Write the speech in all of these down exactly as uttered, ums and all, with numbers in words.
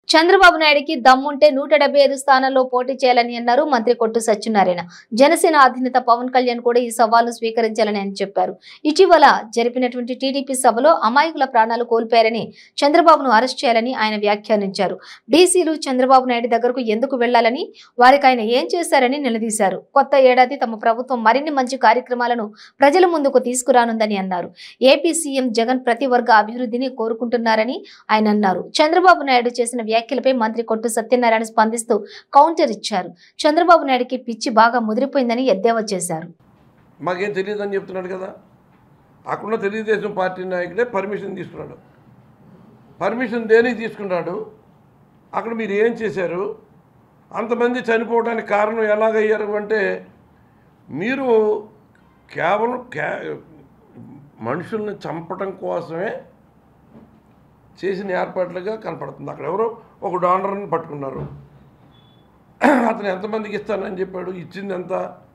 చంద్రబాబు నాయుడికి దమ్ముంటే నూట డెబ్బై ఐదు స్థానాల్లో పోటీ చేయాలని అన్నారు మంత్రి కొట్టు సత్యనారాయణ. జనసేన అధినేత పవన్ కళ్యాణ్ కూడా ఈ సవాల్ను స్వీకరించాలని ఆయన చెప్పారు. ఇటీవల జరిపినటువంటి టీడీపీ సభలో అమాయకుల ప్రాణాలు కోల్పోయారని, చంద్రబాబును అరెస్ట్ చేయాలని ఆయన వ్యాఖ్యానించారు. బీసీలు చంద్రబాబు నాయుడు దగ్గరకు ఎందుకు వెళ్లాలని, వారికి ఆయన ఏం చేశారని నిలదీశారు. కొత్త ఏడాది తమ ప్రభుత్వం మరిన్ని మంచి కార్యక్రమాలను ప్రజల ముందుకు తీసుకురానుందని అన్నారు. ఏపీ సీఎం జగన్ ప్రతి వర్గ అభివృద్ధిని కోరుకుంటున్నారని ఆయన అన్నారు. చంద్రబాబు నాయుడు చేసిన వ్యాఖ్యలపై మంత్రి కొట్టు సత్యనారాయణ స్పందిస్తూ కౌంటర్ ఇచ్చారు. చంద్రబాబు నాయుడికి పిచ్చి బాగా ముదిరిపోయిందని ఎద్దేవా చేశారు. మాకేం తెలియదని చెప్తున్నాడు కదా. అక్కడ తెలుగుదేశం పార్టీ నాయకుడే పర్మిషన్ తీసుకున్నాడు. పర్మిషన్ దేనికి తీసుకున్నాడు? అక్కడ మీరు ఏం చేశారు? అంతమంది చనిపోవడానికి కారణం ఎలాగయ్యారు అంటే, మీరు కేవలం క్యా మనుషుల్ని చంపడం కోసమే చేసిన ఏర్పాట్లుగా కనపడుతుంది. అక్కడ ఎవరో ఒక డోనర్ని పట్టుకున్నారు. అతను ఎంతమందికి ఇస్తానని చెప్పాడు? ఇచ్చింది ఎంత?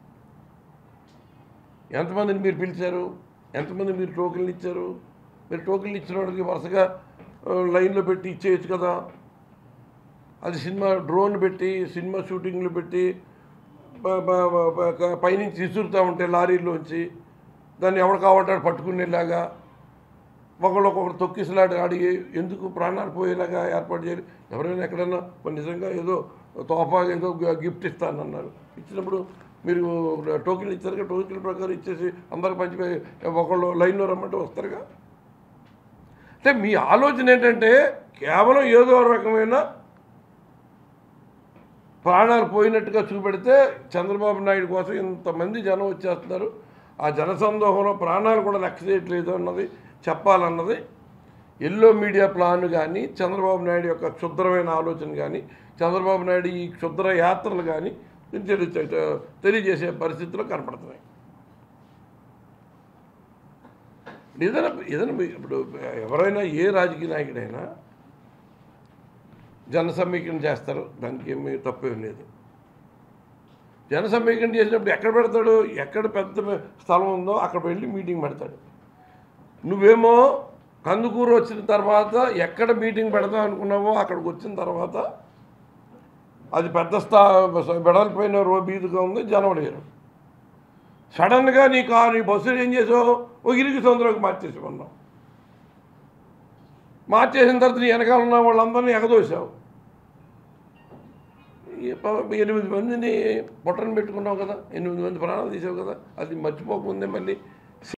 ఎంతమందిని మీరు పిలిచారు? ఎంతమంది మీరు టోకెన్లు ఇచ్చారు? మీరు టోకెన్లు ఇచ్చిన వాడికి వరుసగా లైన్లో పెట్టి ఇచ్చేయచ్చు కదా. అది సినిమా డ్రోన్ పెట్టి సినిమా షూటింగ్లు పెట్టి పైనుంచి విసురుతూ ఉంటే లారీల్లోంచి దాన్ని ఎవరు కావాలంటే పట్టుకునేలాగా ఒకళ్ళు ఒకరు తొక్కిసలాడి అడిగి ఎందుకు ప్రాణాలు పోయేలాగా ఏర్పాటు చేయాలి. ఎవరైనా ఎక్కడైనా నిజంగా ఏదో తోఫా ఏదో గిఫ్ట్ ఇస్తానన్నారు. ఇచ్చినప్పుడు మీరు టోకెన్లు ఇచ్చారుగా, టోకెన్ల ప్రకారం ఇచ్చేసి అందరికి పంచిపోయి ఒకళ్ళు లైన్లో రమ్మంటే వస్తారుగా. అంటే మీ ఆలోచన ఏంటంటే కేవలం ఏదో రకమైన ప్రాణాలు పోయినట్టుగా చూపెడితే చంద్రబాబు నాయుడు కోసం ఇంతమంది జనం వచ్చేస్తున్నారు, ఆ జనసందోహంలో ప్రాణాలు కూడా లెక్క చేయట్లేదు అన్నది చెప్పాలన్నది ఎల్లో మీడియా ప్లాన్ కానీ, చంద్రబాబు నాయుడు యొక్క క్షుద్రమైన ఆలోచన కానీ, చంద్రబాబు నాయుడు ఈ క్షుద్ర యాత్రలు కానీ తెలియజేసే పరిస్థితుల్లో కనపడుతున్నాయి. ఏదైనా ఏదైనా ఇప్పుడు ఎవరైనా ఏ రాజకీయ నాయకుడైనా జన సమీకరణ చేస్తారు, దానికి ఏమీ తప్పేం లేదు. జన సమీకరణ చేసినప్పుడు ఎక్కడ పెడతాడు? ఎక్కడ పెద్ద స్థలం ఉందో అక్కడ వెళ్ళి మీటింగ్ పెడతాడు. నువ్వేమో కందుకూరు వచ్చిన తర్వాత ఎక్కడ మీటింగ్ పెడతావు అనుకున్నావో అక్కడికి వచ్చిన తర్వాత అది పెద్ద స్థా వెడల్పోయిన రో బీదుగా ఉంది, జనం లేరు. సడన్గా నీ కారు నీ బస్సులు ఏం చేసావు? ఒక ఇరుగు తొందరగా మార్చేసి ఉన్నావు. మార్చేసిన తర్వాత నీ వెనకాల ఉన్న వాళ్ళందరినీ ఎగదోసావు. ఎనిమిది మందిని పొట్టను పెట్టుకున్నావు కదా, ఎనిమిది మంది ప్రాణాలు తీసావు కదా. అది మర్చిపోకముందే మళ్ళీ